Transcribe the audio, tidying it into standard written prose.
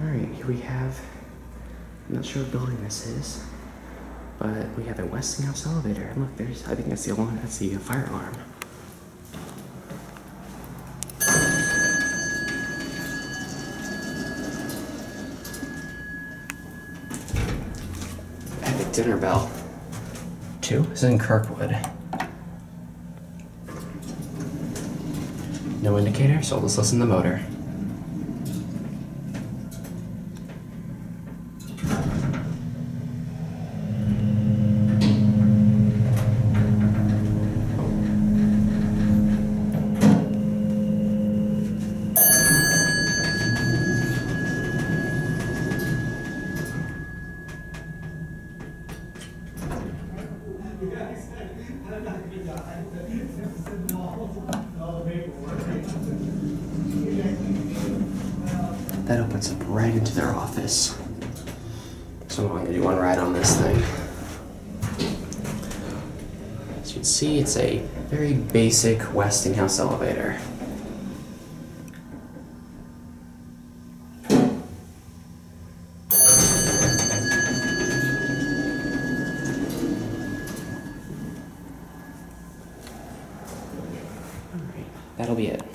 Alright, here we have, I'm not sure what building this is, but we have a Westinghouse elevator. And look, there's, I think that's the alarm, that's the fire alarm. Epic dinner bell. 2 is in Kirkwood. No indicator, so let's listen to the motor. That opens up right into their office. So I'm going to do one ride on this thing. As you can see, it's a very basic Westinghouse elevator. Alright, that'll be it.